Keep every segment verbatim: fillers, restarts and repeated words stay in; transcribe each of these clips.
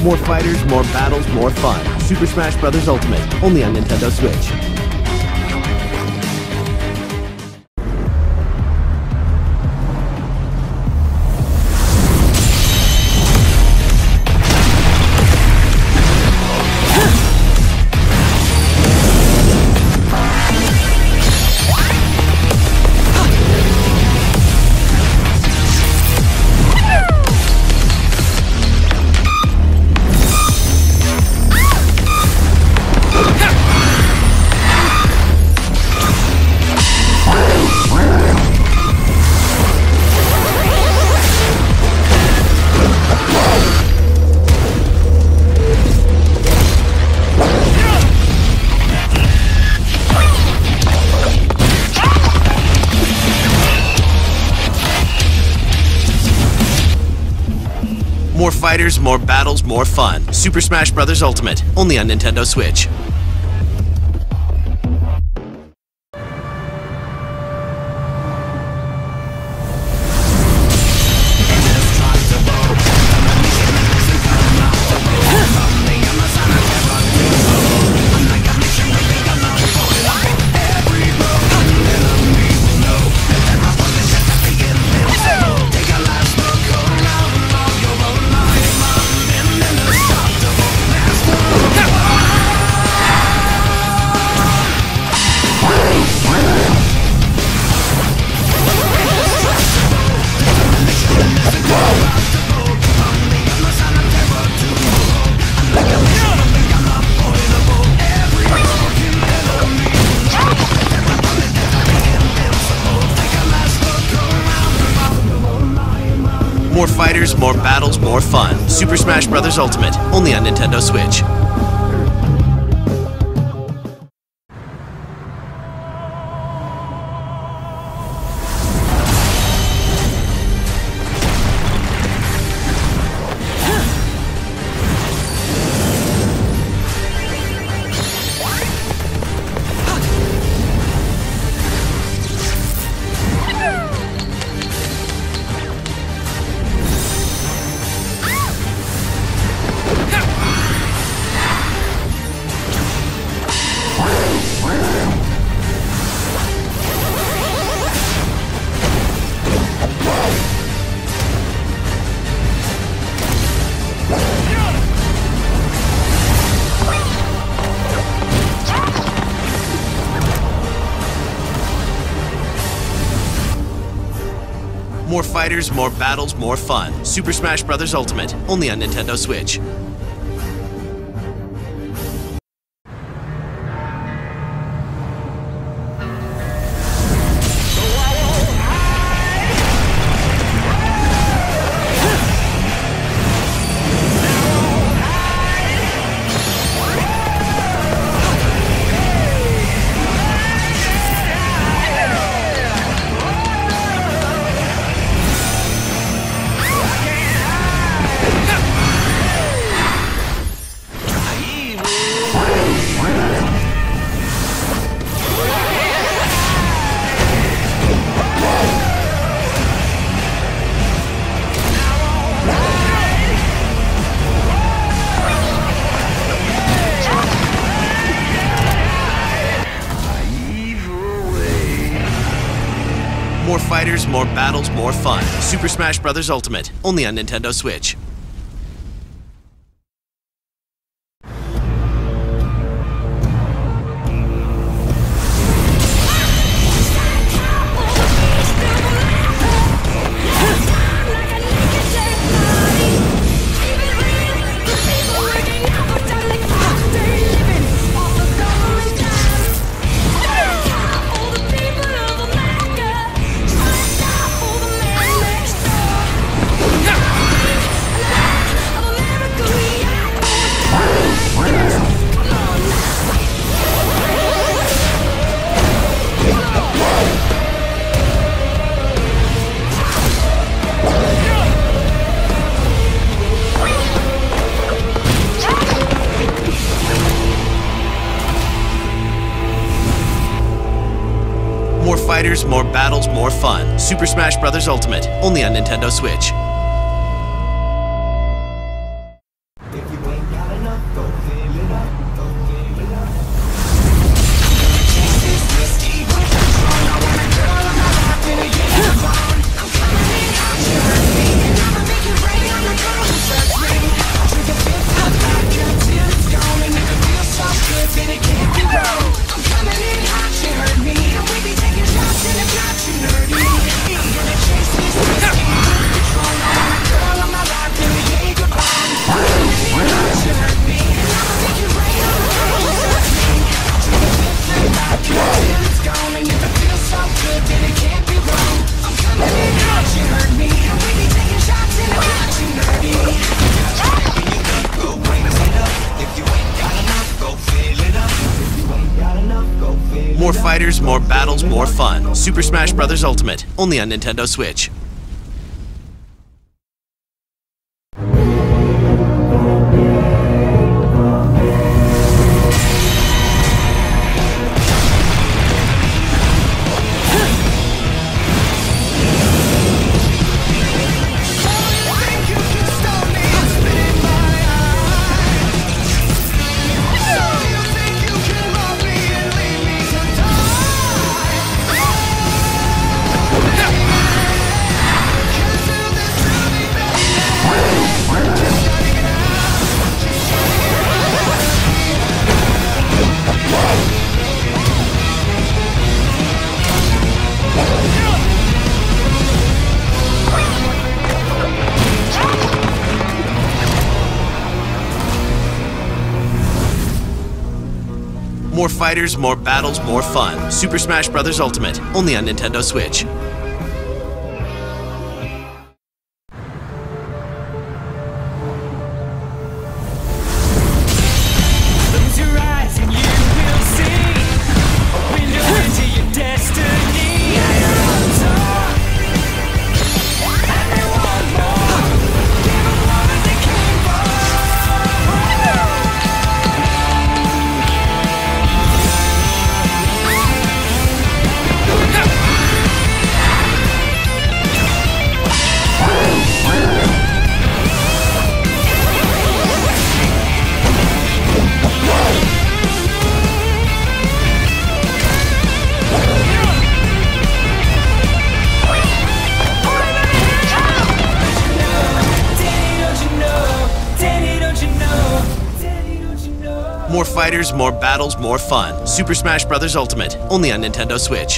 More fighters, more battles, more fun. Super Smash Bros. Ultimate, only on Nintendo Switch. More fighters, more battles, more fun. Super Smash Bros. Ultimate, only on Nintendo Switch. More fighters, more battles, more fun. Super Smash Bros. Ultimate, only on Nintendo Switch. More fighters, more battles, more fun. Super Smash Bros. Ultimate, only on Nintendo Switch. More fighters, more battles, more fun. Super Smash Bros. Ultimate, only on Nintendo Switch. More fighters, more battles, more fun. Super Smash Bros. Ultimate, only on Nintendo Switch. If you fighters, more battles, more fun. Super Smash Bros. Ultimate, only on Nintendo Switch. More fighters, more battles, more fun. Super Smash Bros. Ultimate, only on Nintendo Switch. Close your eyes and you will see a window into your destiny. Yeah, you're on top, and they want more. Give them all that they came for. More fighters, more battles, more fun. Super Smash Bros. Ultimate, only on Nintendo Switch.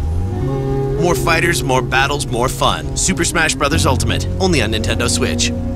More fighters, more battles, more fun. Super Smash Bros. Ultimate, only on Nintendo Switch.